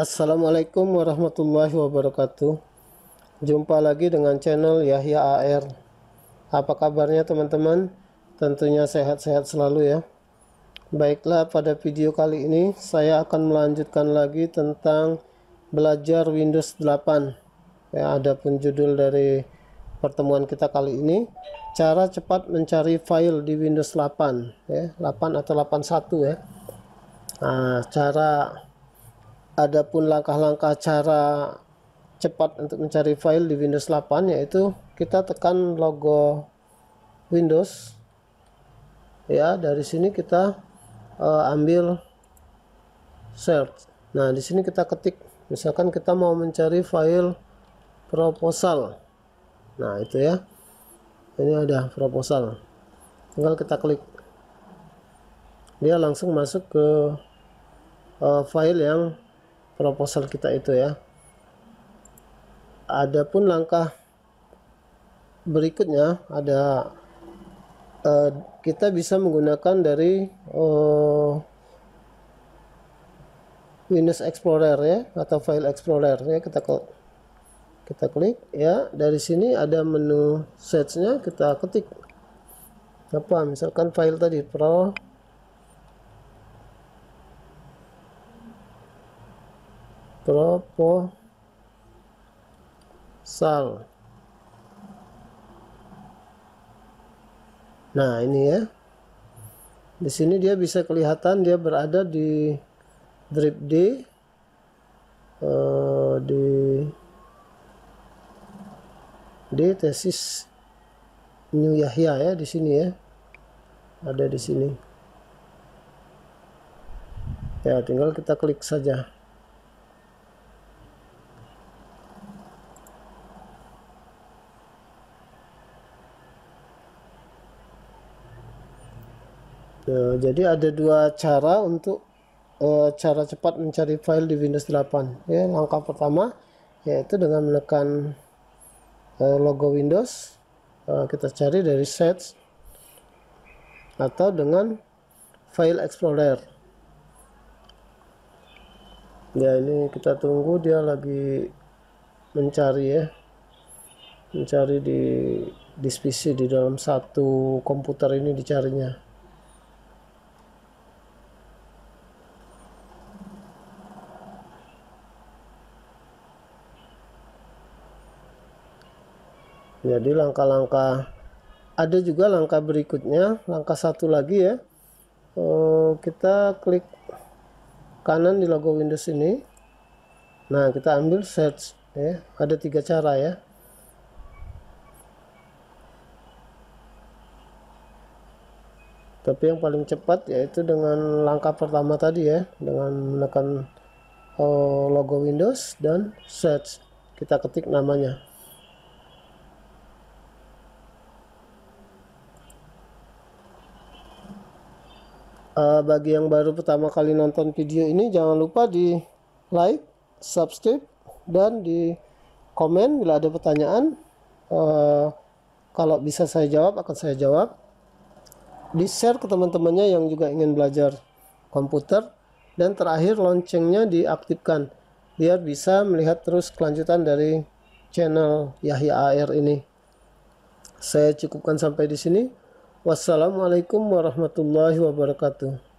Assalamualaikum warahmatullahi wabarakatuh. Jumpa lagi dengan channel Yahya AR. Apa kabarnya teman-teman? Tentunya sehat-sehat selalu ya. Baiklah, pada video kali ini saya akan melanjutkan lagi tentang belajar Windows 8 ya. Adapun judul dari pertemuan kita kali ini, cara cepat mencari file di Windows 8 ya, 8 atau 81 ya. Adapun langkah-langkah cara cepat untuk mencari file di Windows 8 yaitu kita tekan logo Windows ya. Dari sini kita ambil search. Nah, di sini kita ketik, misalkan kita mau mencari file proposal. Nah, itu ya. Ini ada proposal. Tinggal kita klik. Dia langsung masuk ke file yang proposal kita itu ya. Adapun langkah berikutnya ada kita bisa menggunakan dari Windows Explorer ya, atau File Explorer ya. Kita klik ya. Dari sini ada menu search-nya, kita ketik apa, misalkan file tadi proposal. Nah, ini ya. Di sini dia bisa kelihatan dia berada di drive D, di tesis New Yahya ya, di sini ya. Ada di sini. Ya, tinggal kita klik saja. Nah, jadi ada dua cara untuk cara cepat mencari file di Windows 8 ya. Langkah pertama yaitu dengan menekan logo Windows, kita cari dari search, atau dengan File Explorer. Ya, ini kita tunggu, dia lagi mencari ya, mencari di PC, di dalam satu komputer ini dicarinya. Jadi langkah-langkah, ada juga langkah berikutnya, langkah satu lagi ya. Kita klik kanan di logo Windows ini. Nah, kita ambil search ya. Ada tiga cara ya. Tapi yang paling cepat yaitu dengan langkah pertama tadi ya, dengan menekan logo Windows dan search. Kita ketik namanya. Bagi yang baru pertama kali nonton video ini, jangan lupa di like, subscribe, dan di komen bila ada pertanyaan. Kalau bisa saya jawab, akan saya jawab. Di share ke teman-temannya yang juga ingin belajar komputer. Dan terakhir, loncengnya diaktifkan biar bisa melihat terus kelanjutan dari channel Yahya AR ini. Saya cukupkan sampai di sini. Wassalamualaikum warahmatullahi wabarakatuh.